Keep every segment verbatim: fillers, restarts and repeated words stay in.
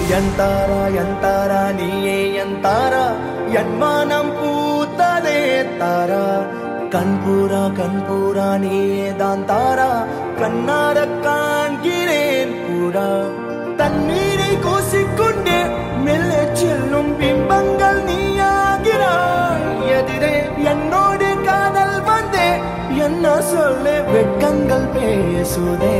ಎಂತಾರಾ ಎಂತಾರಾ ನೀಯೇ ಎಂತಾರಾ ಎನ್ಮಾನಂ பூத்ததே தாரா கண்பூரா கண்பூரா நீயே தான் தாரா கண்ணார காண்கிறேன் கூடா தண்ணீரை கூசிக்கொண்டே மெல்ல செல்லும் பிம்பங்கள் நீயாகிறாய் எதிரே என்னோடு காதல் வந்தே என்ன சொல்ல வெட்கங்கள் பேசுதே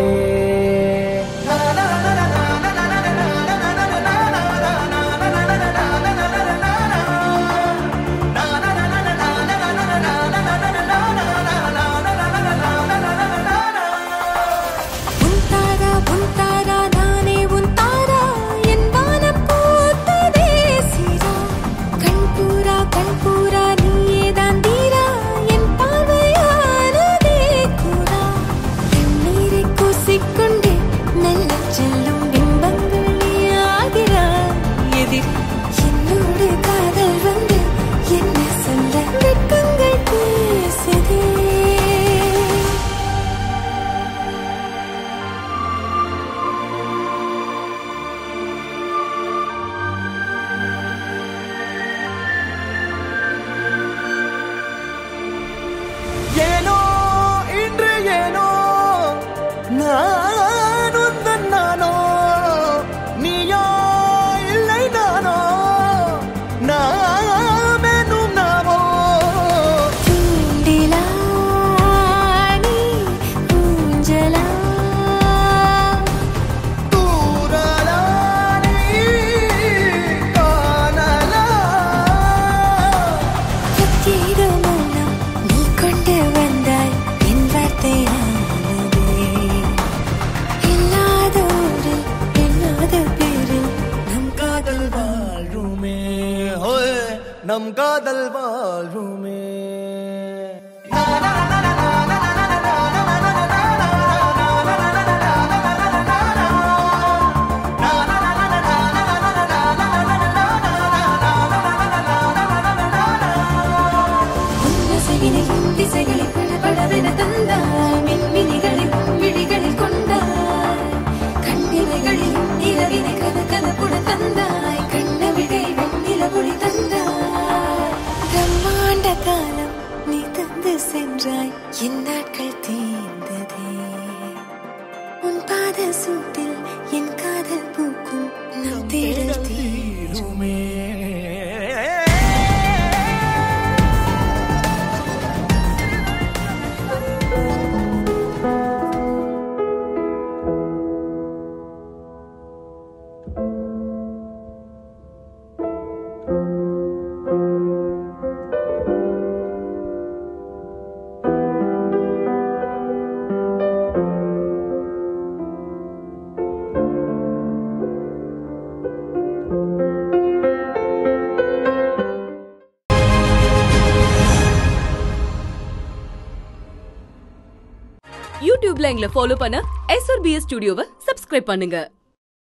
நம் காதல் வாழ்வுமே திசைகளில் படபடவென தந்தாய் மின்மினிகளில் விழிகளில் கொண்டாய் கண்ணிமைகளில் இரவினை கத கதப்புட தந்தாய் கண்ணவிழை வெண்ணில ஒளி தந்தாய் பிரம்மாண்ட காலம் நீ தந்து சென்றாய் என் நாட்கள் தீர்ந்ததே உன் பாத சூட்டில் என் காதல் பூக்கும் நம் தேடல் தீருமே யூடியூப்ல எங்களை ஃபாலோ பண்ண எஸ் ஆர் பி எஸ் ஸ்டுடியோவை சப்ஸ்கிரைப் பண்ணுங்க.